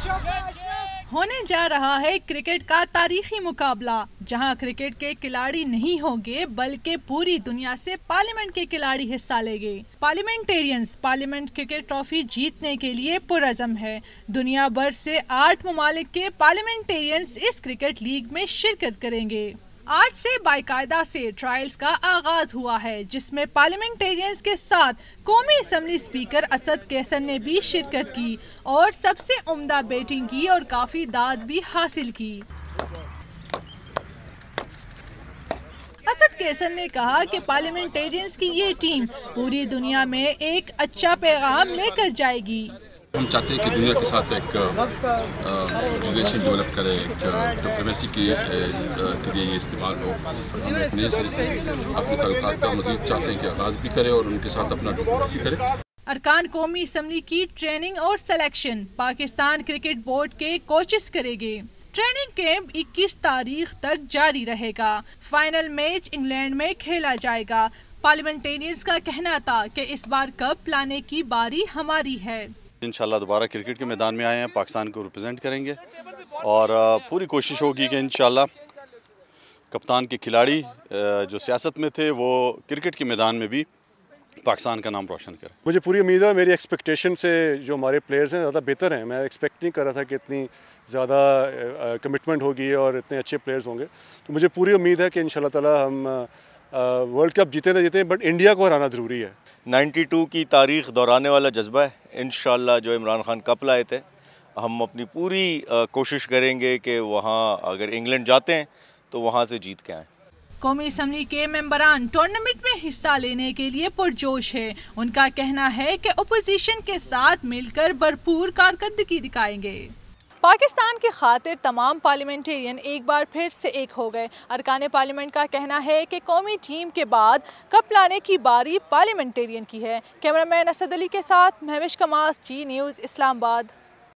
होने जा रहा है क्रिकेट का तारीखी मुकाबला, जहां क्रिकेट के खिलाड़ी नहीं होंगे बल्कि पूरी दुनिया से पार्लियामेंट के खिलाड़ी हिस्सा लेंगे। पार्लियामेंटेरियंस पार्लियामेंट क्रिकेट ट्रॉफी जीतने के लिए पुरअज़म है। दुनिया भर से 8 ममालिक के पार्लियामेंटेरियंस इस क्रिकेट लीग में शिरकत करेंगे। आज से बाकायदा से ट्रायल्स का आगाज हुआ है, जिसमें पार्लियामेंटेरियंस के साथ कौमी असम्बली स्पीकर असद कैसर ने भी शिरकत की और सबसे उम्दा बैटिंग की और काफी दाद भी हासिल की। असद कैसर ने कहा कि पार्लियामेंटेरियंस की ये टीम पूरी दुनिया में एक अच्छा पैगाम लेकर जाएगी। हम चाहते हैं कि दुनिया के साथ एक रिलेशन डेवलप करे, एक डिप्लोमेसी के लिए ये इस्तेमाल हो। हम अपने सिरे से अपने ताल्लुकात का मज़ीद चाहते हैं कि आगाज़ भी करे और उनके साथ अपना डिप्लोमेसी करे। अरकान कौमी असम्बली की ट्रेनिंग और सिलेक्शन पाकिस्तान क्रिकेट बोर्ड के कोचेस करेंगे। ट्रेनिंग कैंप 21 तारीख तक जारी रहेगा। फाइनल मैच इंग्लैंड में खेला जाएगा। पार्लियामेंटेरियंस का कहना था कि इस बार कप लाने की बारी हमारी है। इंशाल्लाह दोबारा क्रिकेट के मैदान में आए हैं, पाकिस्तान को रिप्रेजेंट करेंगे और पूरी कोशिश होगी कि इंशाल्लाह कप्तान के खिलाड़ी जो सियासत में थे वो क्रिकेट के मैदान में भी पाकिस्तान का नाम रोशन करें। मुझे पूरी उम्मीद है, मेरी एक्सपेक्टेशन से जो हमारे प्लेयर्स हैं ज़्यादा बेहतर हैं। मैं एक्सपेक्ट नहीं कर रहा था कि इतनी ज़्यादा कमिटमेंट होगी और इतने अच्छे प्लेयर्स होंगे। तो मुझे पूरी उम्मीद है कि इंशाल्लाह ताला हम वर्ल्ड कप जीते ना जीते, बट इंडिया को हराना ज़रूरी है। 92 की तारीख़ दोहराने वाला जज्बा है। इंशाल्लाह जो इमरान खान कप लाए थे, हम अपनी पूरी कोशिश करेंगे कि वहाँ अगर इंग्लैंड जाते हैं तो वहाँ से जीत के आएँ। कौमी असम्बली के मेंबरान टूर्नामेंट में हिस्सा लेने के लिए पुरजोश है। उनका कहना है कि अपोजिशन के साथ मिलकर भरपूर कारकर्दगी दिखाएंगे। पाकिस्तान की खातिर तमाम पार्लियामेंटेरियन एक बार फिर से एक हो गए। अरकान पार्लियामेंट का कहना है कि कौमी टीम के बाद कप लाने की बारी पार्लियामेंटेरियन की है। कैमरामैन असद अली के साथ महविश कमास, जी न्यूज़, इस्लामाबाद।